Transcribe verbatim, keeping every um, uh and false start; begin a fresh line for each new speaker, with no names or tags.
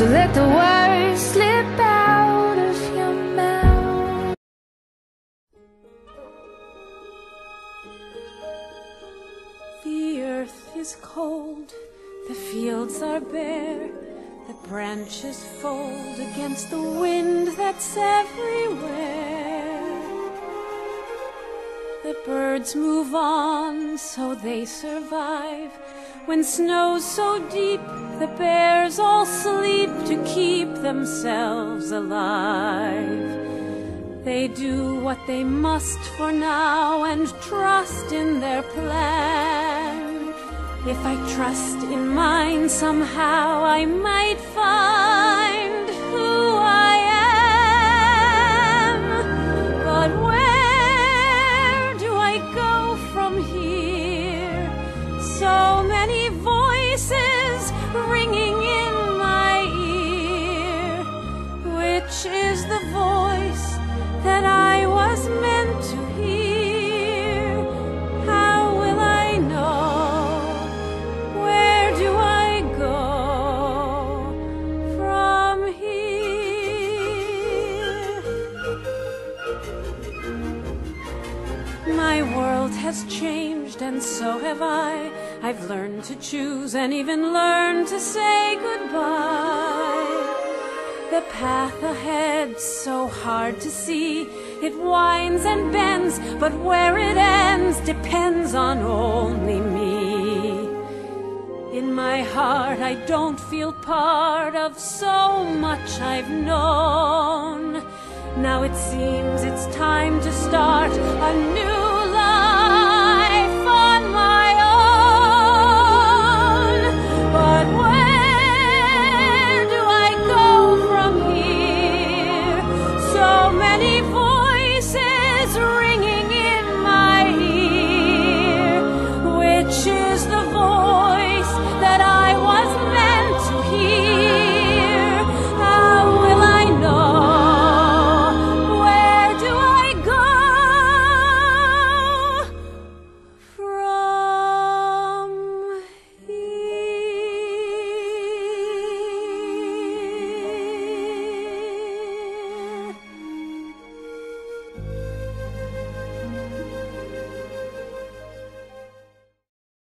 So let the words slip out of your mouth.
The earth is cold, the fields are bare, the branches fold against the wind that's everywhere. The birds move on, so they survive. When snow's so deep, the bears all sleep to keep themselves alive. They do what they must for now and trust in their plan. If I trust in mine, somehow I might find who I am. But where do I go from here? So many voices ringing in my ear. Which is the voice that I was meant to hear? How will I know? Where do I go from here? My world has changed, and so have I. I've learned to choose and even learned to say goodbye. The path ahead's so hard to see. It winds and bends, but where it ends depends on only me. In my heart I don't feel part of so much I've known. Now it seems it's time to start a new